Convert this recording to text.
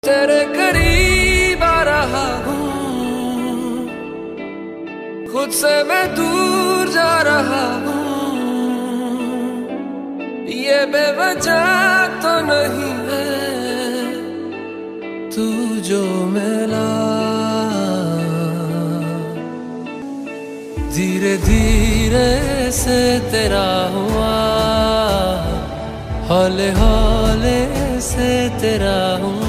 तेरे करीब आ रहा हूँ, खुद से मैं दूर जा रहा हूँ। ये बेवजह तो नहीं है तू जो मिला, धीरे धीरे से तेरा हुआ, हौले हौले से तेरा हुआ।